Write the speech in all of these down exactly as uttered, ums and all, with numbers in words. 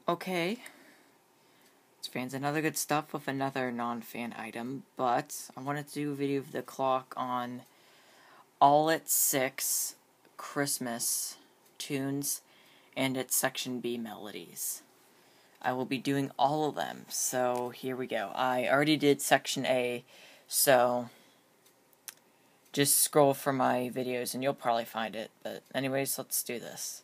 Okay, it's fans another good stuff with another non-fan item, but I wanted to do a video of the clock on all its six Christmas tunes and its Section B melodies. I will be doing all of them, so here we go. I already did Section A, so just scroll for my videos and you'll probably find it, but anyways, let's do this.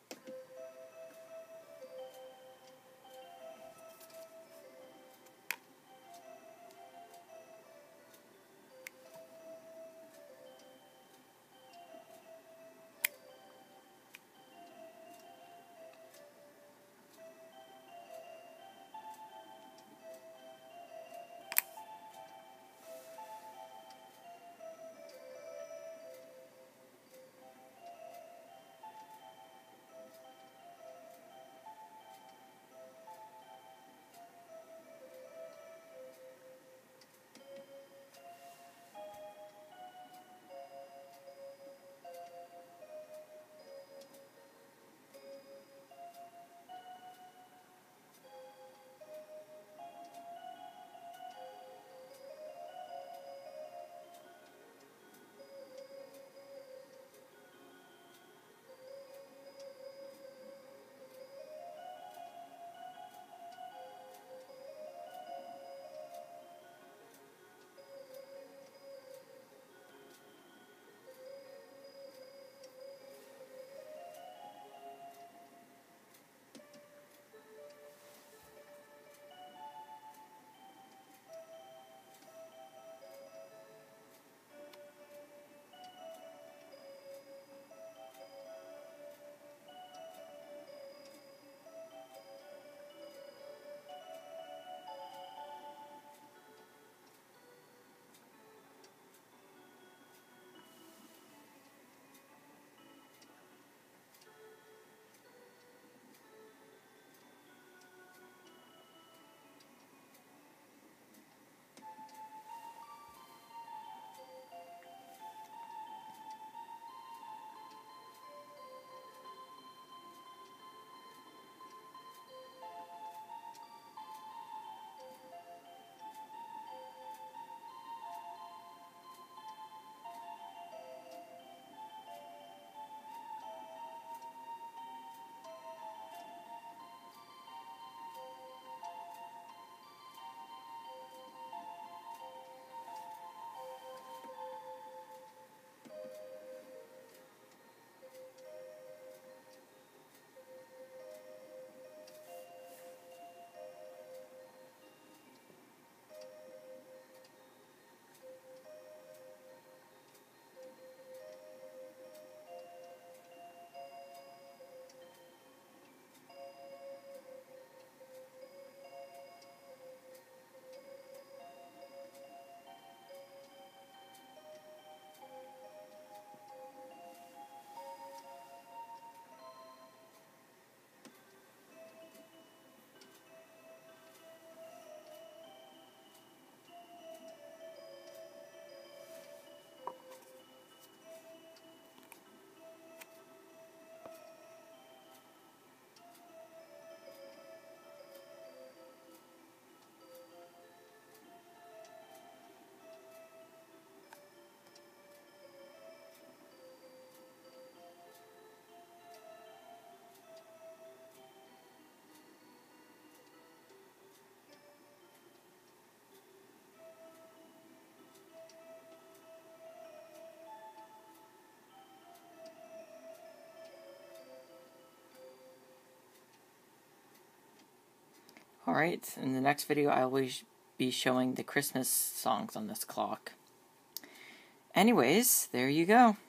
Alright, in the next video I will be showing the Christmas songs on this clock. Anyways, there you go.